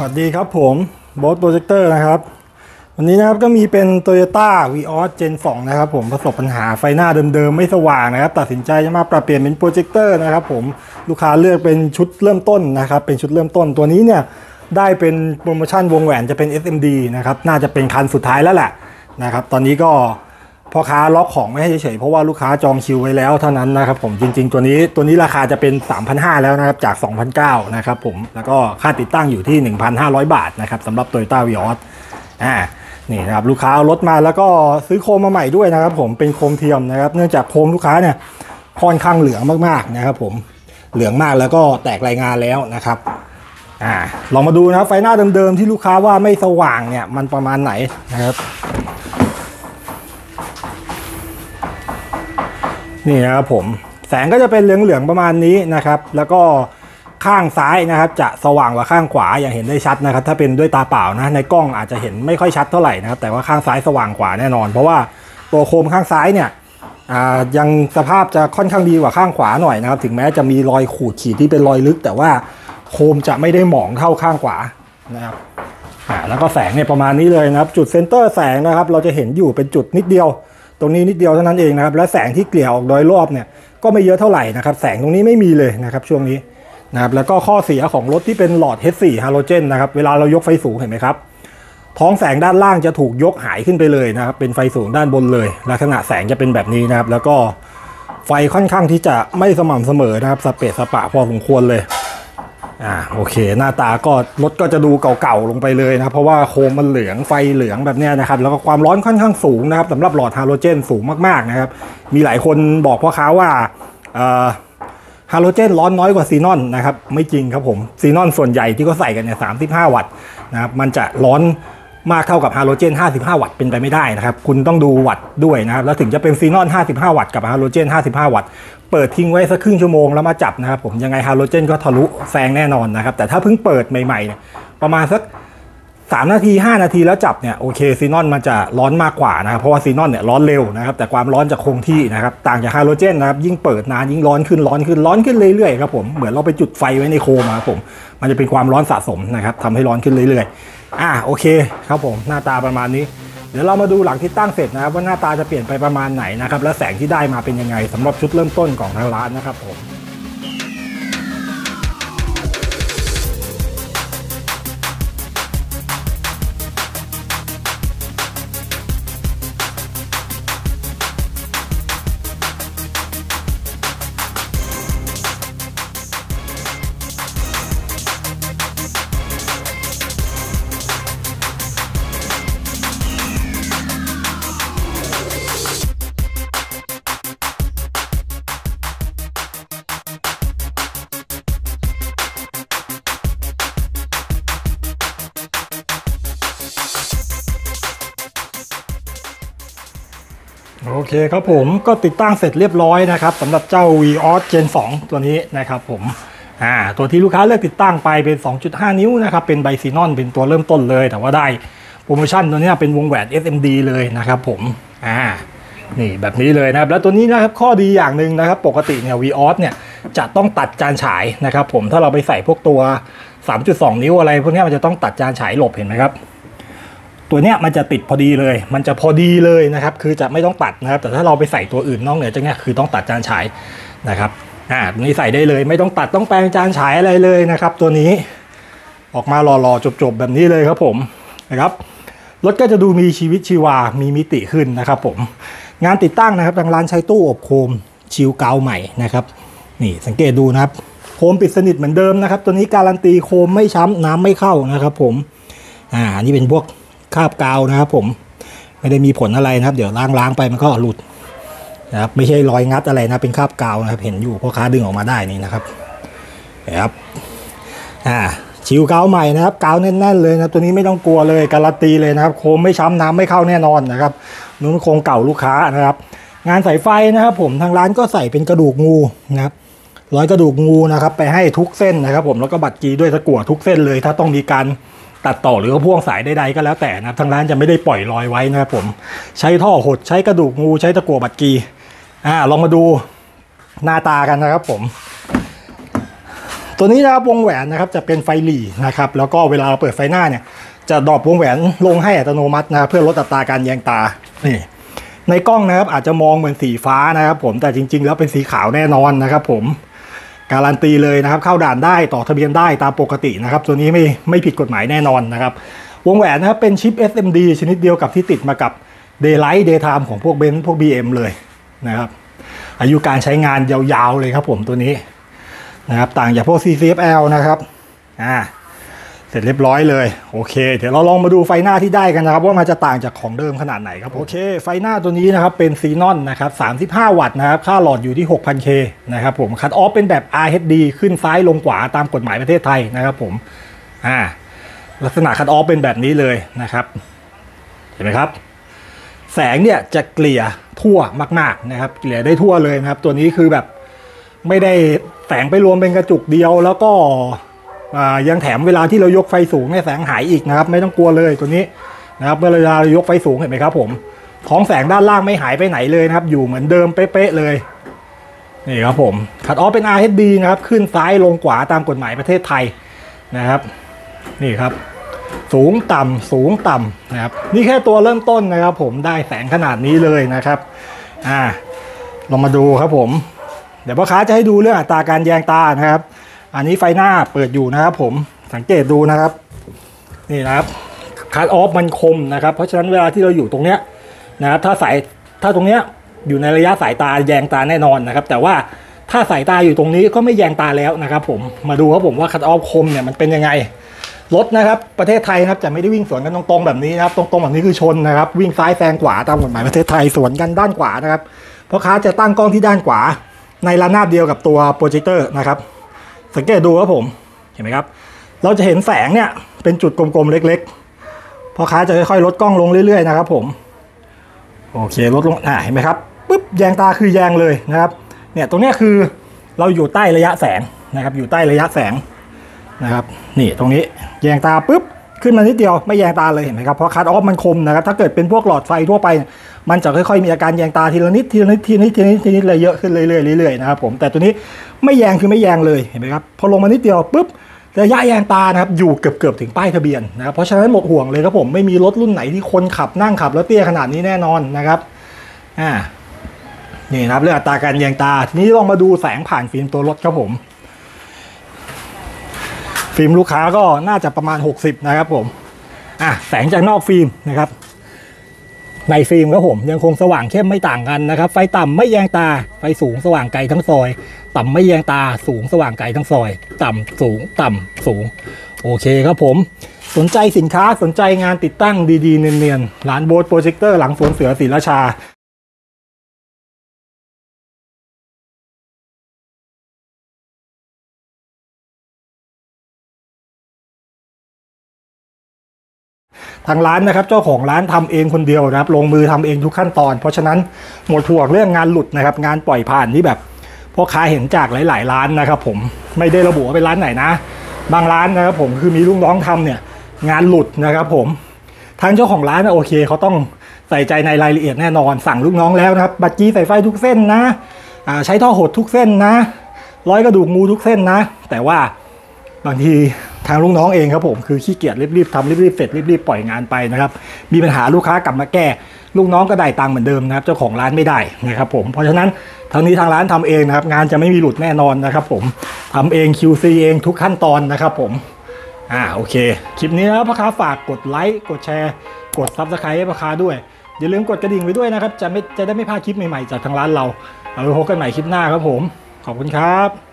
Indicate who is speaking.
Speaker 1: วัสดีครับผมโบ๊ทโปรเจคเตอร์นะครับวันนี้นะครับก็มีเป็น Toyota Vios Gen 2นะครับผมประสบปัญหาไฟหน้าเดิมๆไม่สว่างนะครับตัดสินใจจะมาปรับเปลี่ยนเป็นโปรเจคเตอร์นะครับผมลูกค้าเลือกเป็นชุดเริ่มต้นนะครับเป็นชุดเริ่มต้นตัวนี้เนี่ยได้เป็นโปรโมชั่นวงแหวนจะเป็น SMD นะครับน่าจะเป็นคันสุดท้ายแล้วแหละนะครับตอนนี้ก็พ่อค้าล็อกของไม่ให้เฉยๆเพราะว่าลูกค้าจองคิวไว้แล้วเท่านั้นนะครับผมจริงๆตัวนี้ราคาจะเป็น 3,500 แล้วนะครับจาก 2,900 นะครับผมแล้วก็ค่าติดตั้งอยู่ที่ 1,500 บาทนะครับสำหรับ Toyota Vios นี่นะครับลูกค้าเอารถมาแล้วก็ซื้อโคมมาใหม่ด้วยนะครับผมเป็นโคมเทียมนะครับเนื่องจากโคมลูกค้าเนี่ยค่อนข้างเหลืองมากๆนะครับผมเหลืองมากแล้วก็แตกรายงานแล้วนะครับลองมาดูนะครับไฟหน้าเดิมๆที่ลูกค้าว่าไม่สว่างเนี่ยมันประมาณไหนนะครับนี่นะครับผมแสงก็จะเป็นเหลืองๆประมาณนี้นะครับแล้วก็ข้างซ้ายนะครับจะสว่างกว่าข้างขวาอย่างเห็นได้ชัดนะครับถ้าเป็นด้วยตาเปล่านะในกล้องอาจจะเห็นไม่ค่อยชัดเท่าไหร่นะครับแต่ว่าข้างซ้ายสว่างกว่าแน่นอนเพราะว่าตัวโคมข้างซ้ายเนี่ยยังสภาพจะค่อนข้างดีกว่าข้างขวาหน่อยนะครับถึงแม้จะมีรอยขูดขีดที่เป็นรอยลึกแต่ว่าโคมจะไม่ได้หมองเท่าข้างขวานะครับแล้วก็แสงเนี่ยประมาณนี้เลยนะครับจุดเซนเตอร์แสงนะครับเราจะเห็นอยู่เป็นจุดนิดเดียวตรงนี้นิดเดียวเท่านั้นเองนะครับและแสงที่เกลี่ยออกโดยรอบเนี่ยก็ไม่เยอะเท่าไหร่นะครับแสงตรงนี้ไม่มีเลยนะครับช่วงนี้นะครับแล้วก็ข้อเสียของรถที่เป็นหลอด H4 ฮาโลเจนนะครับเวลาเรายกไฟสูงเห็นไหมครับท้องแสงด้านล่างจะถูกยกหายขึ้นไปเลยนะครับเป็นไฟสูงด้านบนเลยลักษณะแสงจะเป็นแบบนี้นะครับแล้วก็ไฟค่อนข้างที่จะไม่สม่ำเสมอนะครับสเปซสปะพอสมควรเลยโอเคหน้าตาก็รถก็จะดูเก่าๆลงไปเลยนะครับเพราะว่าโคมมันเหลืองไฟเหลืองแบบนี้นะครับแล้วก็ความร้อนค่อนข้างสูงนะครับสำหรับหลอดฮาโลเจนสูงมากๆนะครับมีหลายคนบอกพ่อค้าว่าฮาโลเจนร้อนน้อยกว่าซีนอนนะครับไม่จริงครับผมซีนอนส่วนใหญ่ที่เขาใส่กันเนี่ย35 วัตต์นะครับมันจะร้อนมากเท่ากับฮาโลเจน55 วัตต์เป็นไปไม่ได้นะครับคุณต้องดูวัตต์ด้วยนะครับแล้วถึงจะเป็นซีนอน55 วัตต์กับฮาโลเจน55 วัตต์เปิดทิ้งไว้สักครึ่งชั่วโมงแล้วมาจับนะครับผมยังไงฮาโลเจนก็ทะลุแซงแน่นอนนะครับแต่ถ้าเพิ่งเปิดใหม่ๆเนี่ยประมาณสัก3 นาที5 นาทีแล้วจับเนี่ยโอเคซีนอนมันจะร้อนมากกว่านะครับเพราะว่าซีนอนเนี่ยร้อนเร็วนะครับแต่ความร้อนจะคงที่นะครับต่างจากฮาโลเจนนะครับยิ่งเปิดนานยิ่งร้อนขึ้นเรื่อยๆครับผมเหมือนเราไปจุดไฟไว้ในโคมครับผมมันจะเป็นความร้อนสะสมนะครับทำให้ร้อนขึ้นเรื่อยๆโอเคครับผมหน้าตาประมาณนี้เดี๋ยวเรามาดูหลังที่ตั้งเสร็จนะครับว่าหน้าตาจะเปลี่ยนไปประมาณไหนนะครับและแสงที่ได้มาเป็นยังไงสำหรับชุดเริ่มต้นของทางร้านนะครับผมโอเคครับผมก็ติดตั้งเสร็จเรียบร้อยนะครับสำหรับเจ้า Vios Gen 2 ตัวนี้นะครับผมตัวที่ลูกค้าเลือกติดตั้งไปเป็น 2.5 นิ้วนะครับเป็นไบซีนอนเป็นตัวเริ่มต้นเลยแต่ว่าได้โปรโมชั่นตัวนี้เป็นวงแหวน SMD เลยนะครับผมนี่แบบนี้เลยนะครับแล้วตัวนี้นะครับข้อดีอย่างหนึ่งนะครับปกติเนี่ย Vios เนี่ยจะต้องตัดจานฉายนะครับผมถ้าเราไปใส่พวกตัว 3.2 นิ้วอะไรพวกนี้มันจะต้องตัดจานฉายหลบเห็นไหมครับตัวเนี้ยมันจะติดพอดีเลยมันจะพอดีเลยนะครับคือจะไม่ต้องตัดนะครับแต่ถ้าเราไปใส่ตัวอื่นนอกเหนือจากนี้คือต้องตัดจานฉายนะครับตัวนี้ใส่ได้เลยไม่ต้องตัดต้องแปลงจานฉายอะไรเลยนะครับตัวนี้ออกมาหล่อๆจบๆแบบนี้เลยครับผมนะครับรถก็จะดูมีชีวิตชีวามีมิติขึ้นนะครับผมงานติดตั้งนะครับทางร้านใช้ตู้อบโคมชิลกาวใหม่นะครับนี่สังเกตดูนะครับโคมปิดสนิทเหมือนเดิมนะครับตัวนี้การันตีโคมไม่ช้ำน้ำไม่เข้านะครับผมอันนี้เป็นพวกคราบกาวนะครับผมไม่ได้มีผลอะไรนะครับเดี๋ยวล้างไปมันก็หลุดนะครับไม่ใช่รอยงัดอะไรนะเป็นคราบกาวนะครับเห็นอยู่พ่อค้าดึงออกมาได้นี่นะครับชิลกาวใหม่นะครับกาวแน่นๆเลยนะตัวนี้ไม่ต้องกลัวเลยการันตีเลยนะครับโคมไม่ช้ำน้ำไม่เข้าแน่นอนนะครับนู้นโครงเก่าลูกค้านะครับงานสายไฟนะครับผมทางร้านก็ใส่เป็นกระดูกงูนะครับร้อยกระดูกงูนะครับไปให้ทุกเส้นนะครับผมแล้วก็บัดกีด้วยตะกั่วทุกเส้นเลยถ้าต้องมีการตัดต่อหรือพ่วงสายใดๆก็แล้วแต่นะครับทางร้านจะไม่ได้ปล่อยรอยไว้นะครับผมใช้ท่อหดใช้กระดูกงูใช้ตะกั่วบัดกีลองมาดูหน้าตากันนะครับผมตัวนี้นะครับวงแหวนนะครับจะเป็นไฟหลีนะครับแล้วก็เวลาเราเปิดไฟหน้าเนี่ยจะดรอปวงแหวนลงให้อัตโนมัตินะเพื่อลดอัตราการแยงตานี่ในกล้องนะครับอาจจะมองเหมือนสีฟ้านะครับผมแต่จริงๆแล้วเป็นสีขาวแน่นอนนะครับผมการันตีเลยนะครับเข้าด่านได้ต่อทะเบียนได้ตามปกตินะครับตัวนี้ไม่ผิดกฎหมายแน่นอนนะครับวงแหวนนะครับเป็นชิป SMD ชนิดเดียวกับที่ติดมากับ Daylight Daytime ของพวกเบนซ์พวก BM เลยนะครับอายุการใช้งานยาวๆเลยครับผมตัวนี้นะครับต่างจากพวก CCFL นะครับเสร็จเรียบร้อยเลยโอเคเดี๋ยวเราลองมาดูไฟหน้าที่ได้กันนะครับว่ามันจะต่างจากของเดิมขนาดไหนครับโอเคไฟหน้าตัวนี้นะครับเป็นซีนอนนะครับ35 วัตต์นะครับค่าหลอดอยู่ที่ 6,000K นะครับผมคัทออฟเป็นแบบ RHD ขึ้นซ้ายลงขวาตามกฎหมายประเทศไทยนะครับผมลักษณะคัทออฟเป็นแบบนี้เลยนะครับเห็นไหมครับแสงเนี่ยจะเกลี่ยทั่วมากๆนะครับเกลี่ยได้ทั่วเลยนะครับตัวนี้คือแบบไม่ได้แสงไปรวมเป็นกระจุกเดียวแล้วก็ยังแถมเวลาที่เรายกไฟสูงเนี่ยแสงหายอีกนะครับไม่ต้องกลัวเลยตัวนี้นะครับเวลาเรายกไฟสูงเห็นไหมครับผมท้องแสงด้านล่างไม่หายไปไหนเลยนะครับอยู่เหมือนเดิมเป๊ะๆเลยนี่ครับผมคัทออฟเป็น RHD นะครับขึ้นซ้ายลงขวาตามกฎหมายประเทศไทยนะครับนี่ครับสูงต่ำนะครับนี่แค่ตัวเริ่มต้นนะครับผมได้แสงขนาดนี้เลยนะครับลองมาดูครับผมเดี๋ยวพ่อค้าจะให้ดูเรื่องอัตราการแยงตานะครับอันนี้ไฟหน้าเปิดอยู่นะครับผมสังเกตดูนะครับนี่นะครับคัทออฟมันคมนะครับเพราะฉะนั้นเวลาที่เราอยู่ตรงเนี้ยนะครับถ้าตรงเนี้ยอยู่ในระยะสายตาแยงตาแน่นอนนะครับแต่ว่าถ้าสายตาอยู่ตรงนี้ก็ไม่แยงตาแล้วนะครับผมมาดูครับผมว่าคัทออฟคมเนี่ยมันเป็นยังไงรถนะครับประเทศไทยนะครับจะไม่ได้วิ่งสวนกันตรงๆแบบนี้นะครับตรงๆแบบนี้คือชนนะครับวิ่งซ้ายแซงขวาตามกฎหมายประเทศไทยสวนกันด้านขวานะครับเพราะค้าจะตั้งกล้องที่ด้านขวาในระนาบเดียวกับตัวโปรเจคเตอร์นะครับสังเกตดูครับผมเห็นไหมครับเราจะเห็นแสงเนี่ยเป็นจุดกลมๆเล็กๆพ่อค้าจะค่อยๆลดกล้องลงเรื่อยๆนะครับผมโอเคลดลงเห็นไหมครับปุ๊บแยงตาคือแยงเลยนะครับเนี่ยตรงนี้คือเราอยู่ใต้ระยะแสงนะครับอยู่ใต้ระยะแสงนะครับนี่ตรงนี้แยงตาปุ๊บขึ้นมานิดเดียวไม่แยงตาเลยเห็นไหมครับเพราะคัทออฟมันคมนะครับถ้าเกิดเป็นพวกหลอดไฟทั่วไปมันจะค่อยๆมีอาการแยงตาทีละนิดเลยเยอะขึ้นเรื่อยๆนะครับผมแต่ตัวนี้ไม่แยงคือไม่แยงเลยเห็นไหมครับพอลงมานิดเดียวปุ๊บระยะแยงตานะครับอยู่เกือบถึงป้ายทะเบียนนะครับเพราะฉะนั้นหมดห่วงเลยครับผมไม่มีรถรุ่นไหนที่คนขับนั่งขับแล้วเตี้ยขนาดนี้แน่นอนนะครับนี่นะครับเรื่องอัตราการแยงตาทีนี้ลองมาดูแสงผ่านฟิล์มตัวรถครับผมฟิล์มลูกค้าก็น่าจะประมาณ60นะครับผมแสงจากนอกฟิล์มนะครับในฟิล์มครับผมยังคงสว่างเข้มไม่ต่างกันนะครับไฟต่ำไม่แยงตาไฟสูงสว่างไกลทั้งซอยต่ำไม่แยงตาสูงสว่างไกลทั้งซอยต่ำสูงต่ำสูงโอเคครับผมสนใจสินค้าสนใจงานติดตั้งดีๆเนียนๆร้านโบ๊ทโปรเจคเตอร์หลังสวนเสือศรีราชาทางร้านนะครับเจ้าของร้านทำเองคนเดียวนะครับลงมือทำเองทุกขั้นตอนเพราะฉะนั้นหมดห่วงเรื่องงานหลุดนะครับงานปล่อยผ่านที่แบบพ่อค้าเห็นจากหลายๆร้านนะครับผมไม่ได้ระบุว่าเป็นร้านไหนนะบางร้านนะครับผมคือมีลูกน้องทำเนี่ยงานหลุดนะครับผมทางเจ้าของร้านโอเคเขาต้องใส่ใจในรายละเอียดแน่นอนสั่งลูกน้องแล้วนะครับบัตรจีใส่ไฟทุกเส้นนะใช้ท่อหดทุกเส้นนะร้อยกระดูกงูทุกเส้นนะแต่ว่าบางทีทางลูกน้องเองครับผมคือขี้เกียจรีบๆทำรีบๆเสร็จรีบๆปล่อยงานไปนะครับมีปัญหาลูกค้ากลับมาแก้ลูกน้องก็ได้ตังค์เหมือนเดิมนะครับเจ้าของร้านไม่ได้นะครับผมเพราะฉะนั้นทางนี้ทางร้านทำเองนะครับงานจะไม่มีหลุดแน่นอนนะครับผมทำเอง QC เองทุกขั้นตอนนะครับผมโอเคคลิปนี้นะครับพ่อค้าฝากกดไลค์กดแชร์กด Subscribe ให้พ่อค้าด้วยอย่าลืมกดกระดิ่งไว้ด้วยนะครับจะได้ไม่พลาดคลิปใหม่ๆจากทางร้านเราไว้พบกันใหม่คลิปหน้าครับผมขอบคุณครับ